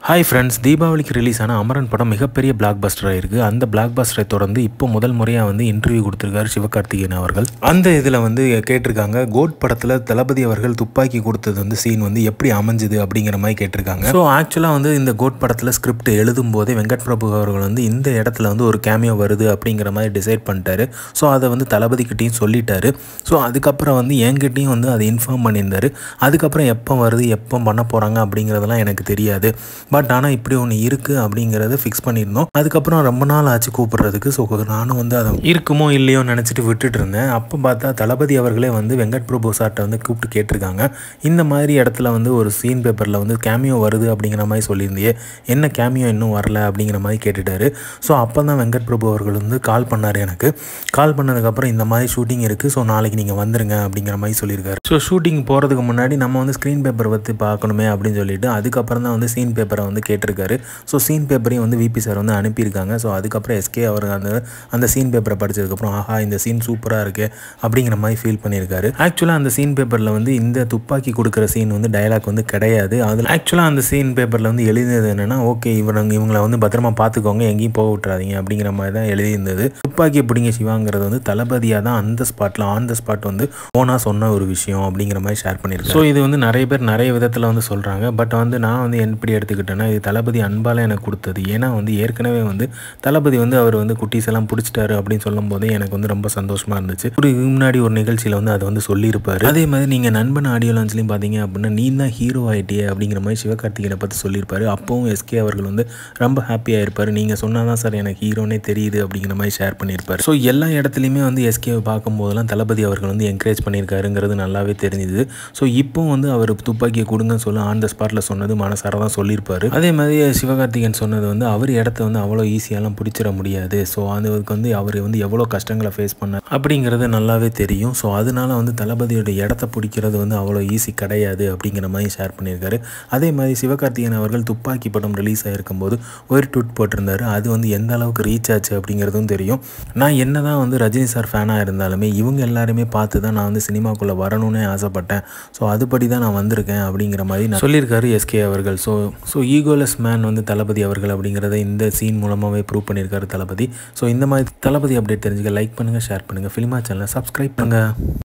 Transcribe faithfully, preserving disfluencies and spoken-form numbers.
Hi friends, தீபாவளிக்கு release ஆன அமரன் படம் மிகப்பெரிய பிளாக் பஸ்டராக இருக்குது. அந்த பிளாக் பஸ்டரை தொடர்ந்து இப்போ முதல் முறையாக வந்து இன்டர்வியூ கொடுத்துருக்காரு சிவகார்த்திகேயன் அவர்கள். அந்த இதில் வந்து கேட்டிருக்காங்க, கோட் படத்தில் தளபதி அவர்கள் துப்பாக்கி கொடுத்தது வந்து சீன் வந்து எப்படி அமைஞ்சுது அப்படிங்கிற மாதிரி கேட்டிருக்காங்க. ஸோ ஆக்சுவலாக வந்து இந்த கோட் படத்தில் ஸ்கிரிப்ட் எழுதும் போதே வெங்கட் பிரபு அவர்கள் வந்து இந்த இடத்துல வந்து ஒரு கேமியோ வருது அப்படிங்கிற மாதிரி டிசைட் பண்ணிட்டாரு. ஸோ அதை வந்து தளபதிக்கிட்டையும் சொல்லிட்டாரு. ஸோ அதுக்கப்புறம் வந்து என்கிட்டையும் வந்து அதை இன்ஃபார்ம் பண்ணியிருந்தார். அதுக்கப்புறம் எப்போ வருது, எப்போ பண்ண போகிறாங்க அப்படிங்கிறதெல்லாம் எனக்கு தெரியாது. பட் ஆனால் இப்படி ஒன்று இருக்குது அப்படிங்கிறத ஃபிக்ஸ் பண்ணியிருந்தோம். அதுக்கப்புறம் ரொம்ப நாள் ஆச்சு கூப்பிட்றதுக்கு. ஸோ நானும் வந்து அதை இருக்குமோ இல்லையோ நினச்சிட்டு விட்டுட்டு இருந்தேன். அப்போ பார்த்தா தளபதி அவர்களே வந்து வெங்கட் பிரபு சார்ட்டை வந்து கூப்பிட்டு கேட்டிருக்காங்க, இந்த மாதிரி இடத்துல வந்து ஒரு சீன் பேப்பரில் வந்து கேமியோ வருது அப்படிங்கிற மாதிரி சொல்லியிருந்தே, என்ன கேமியோ இன்னும் வரல அப்படிங்கிற மாதிரி கேட்டுட்டாரு. ஸோ அப்போ தான் வெங்கட் பிரபு அவர்கள் வந்து கால் பண்ணார் எனக்கு. கால் பண்ணதுக்கப்புறம் இந்த மாதிரி ஷூட்டிங் இருக்குது, ஸோ நாளைக்கு நீங்கள் வந்துருங்க அப்படிங்கிற மாதிரி சொல்லியிருக்காரு. ஸோ ஷூட்டிங் போகிறதுக்கு முன்னாடி நம்ம வந்து ஸ்க்ரீன் பேப்பர் பற்றி பார்க்கணுமே அப்படின்னு சொல்லிட்டு அதுக்கப்புறம் தான் வந்து சீன் பேப்பரை வந்து கேட்டிருக்காரு. ஸோ சீன் பேப்பரையும் வந்து விபி சார் வந்து அனுப்பியிருக்காங்க. ஸோ அதுக்கப்புறம் எஸ்கே அவர் அந்த அந்த சீன் பேப்பரை படித்ததுக்கப்புறம் ஆஹா இந்த சீன் சூப்பராக இருக்குது அப்படிங்கிற மாதிரி ஃபீல் பண்ணியிருக்காரு. ஆக்சுவலாக அந்த சீன் பேப்பரில் வந்து இந்த துப்பாக்கி கொடுக்குற சீன் வந்து டயலாக் வந்து கிடையாது. அதில் ஆக்சுவலாக அந்த சீன் பேப்பரில் வந்து எழுதியது என்னென்னா, ஓகே இவங்க இவங்களை வந்து பத்திரமா பார்த்துக்கோங்க, எங்கேயும் போக விட்டுறாதீங்க அப்படிங்கிற மாதிரி தான் எழுதியிருந்தது. துப்பாக்கி பிடிங்க சிவாங்கிறது வந்து தளபதியாக தான் அந்த ஸ்பாட்டில் ஆன் த ஸ்பாட் வந்து ஓனாக சொன்ன ஒரு விஷயம் அப்படிங்கிற மாதிரி ஷேர் பண்ணியிருக்கேன். ஸோ இது வந்து நிறைய பேர் நிறைய விதத்தில் வந்து சொல்கிறாங்க. பட் வந்து நான் வந்து எப்படி எடுத்துக்கிட்டேன்னா, இது தளபதி அன்பால் எனக்கு கொடுத்தது. ஏன்னா வந்து ஏற்கனவே வந்து தளபதி வந்து அவர் வந்து குட்டீஸ் எல்லாம் பிடிச்சிட்டாரு அப்படின்னு சொல்லும் போதே எனக்கு வந்து ரொம்ப சந்தோஷமாக இருந்துச்சு. ஒரு முன்னாடி ஒரு நிகழ்ச்சியில் வந்து அதை வந்து சொல்லியிருப்பாரு. அதே மாதிரி நீங்கள் நண்பன் ஆடியோ லான்ச்லையும் பார்த்தீங்க அப்படின்னா, நீ தான் ஹீரோ ஆகிட்டியே அப்படிங்கிற மாதிரி சிவகார்த்திகேயனை பற்றி சொல்லியிருப்பாரு. அப்போவும் எஸ்கே அவர்கள் வந்து ரொம்ப ஹாப்பியாக இருப்பார். நீங்கள் சொன்னால் தான் சார் எனக்கு ஹீரோனே தெரியுது அப்படிங்கிற மாதிரி ஷேர் பண்ணியிருப்பார். ஸோ எல்லா இடத்துலையுமே வந்து எஸ்கேவை பார்க்கும்போதெல்லாம் தளபதி அவர்கள் வந்து என்கரேஜ் பண்ணியிருக்காருங்கிறது நல்லாவே தெரிஞ்சுது. ஸோ இப்போ வந்து அவர் துப்பாக்கியை கொடுங்கன்னு சொல்ல ஆன் த ஸ்பாட்டில் சொன்னது மனசார தான் சொல்லியிருப்பார். அதே மாதிரி சிவகார்த்திகேயன் சொன்னது வந்து அவர் இடத்த வந்து அவ்வளோ ஈஸியாலாம் பிடிச்சிட முடியாது. ஸோ அதுக்கு வந்து அவர் வந்து எவ்வளோ கஷ்டங்களை ஃபேஸ் பண்ணார் அப்படிங்கிறது நல்லாவே தெரியும். ஸோ அதனால வந்து தளபதியோட இடத்த பிடிக்கிறது வந்து அவ்வளோ ஈஸி கிடையாது அப்படிங்கிற மாதிரி ஷேர் பண்ணியிருக்காரு. அதே மாதிரி சிவகார்த்திகேயன் அவர்கள் துப்பாக்கி படம் ரிலீஸ் ஆகிருக்கும்போது ஒரு ட்வீட் போட்டிருந்தார். அது வந்து எந்த அளவுக்கு ரீச் ஆச்சு அப்படிங்கிறதும் தெரியும். நான் என்ன தான் வந்து ரஜினி சார் ஃபேனாக இருந்தாலுமே இவங்க எல்லாருமே பார்த்து தான் நான் வந்து சினிமாக்குள்ளே வரணும்னே ஆசைப்பட்டேன். ஸோ அதுபடி தான் நான் வந்திருக்கேன் அப்படிங்கிற மாதிரி நான் சொல்லியிருக்காரு எஸ்கே அவர்கள். ஸோ ஸோ ஈகோலெஸ் மேன் வந்து தளபதி அவர்கள் அப்படிங்கிறத இந்த சீன் மூலமாகவே ப்ரூவ் பண்ணியிருக்காரு தளபதி. ஸோ இந்த மாதிரி தளபதி அப்டேட் தெரிஞ்சுக்க லைக் பண்ணுங்கள், ஷேர் பண்ணுங்கள், ஃபிலிமா சேனலை சப்ஸ்கிரைப் பண்ணுங்கள்.